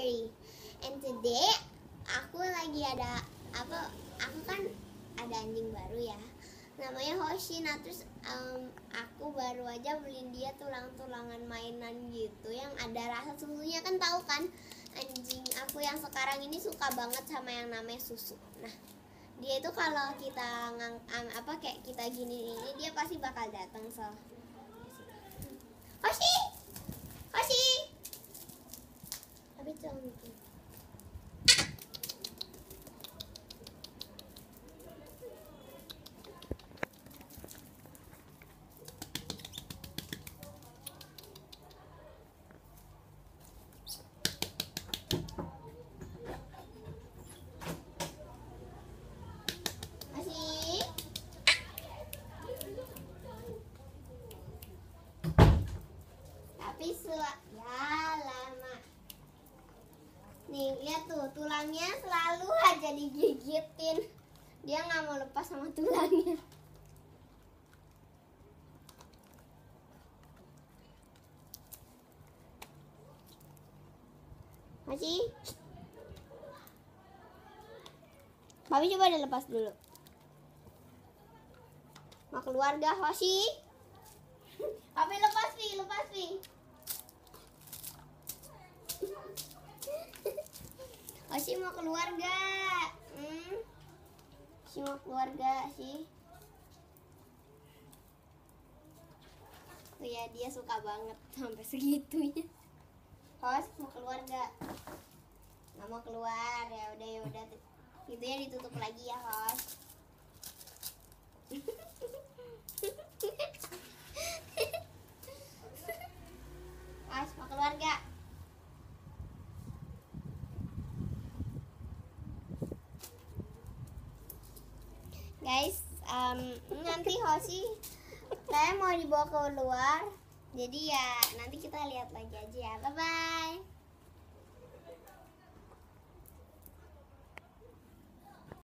Cherry. And today aku lagi ada apa? Aku kan ada anjing baru ya. Namanya Hoshi. Nah terus aku baru aja beliin dia tulang-tulangan mainan gitu yang ada rasa susunya, kan tahu kan anjing aku yang sekarang ini suka banget sama yang namanya susu. Nah dia itu kalau kita kayak kita gini ini dia pasti bakal datang. So Hoshi, Hoshi, tapi jangan gitu. Ya lama. Nih lihat tuh tulangnya selalu aja digigitin. Dia nggak mau lepas sama tulangnya. Masih? Babi coba dilepas dulu. Mau keluar gak Hoshi? Babi lepas nih. Hoshi mau keluar gak? Hoshi mau keluar gak sih? Tuh ya dia suka banget sampai segitunya. Hoshi mau keluar gak? Nggak mau keluar, ya udah. Itu ya ditutup lagi ya Hoshi. Hoshi mau keluar gak? Guys, nanti Hoshi saya mau dibawa keluar, jadi ya nanti kita lihat lagi aja ya. Bye bye.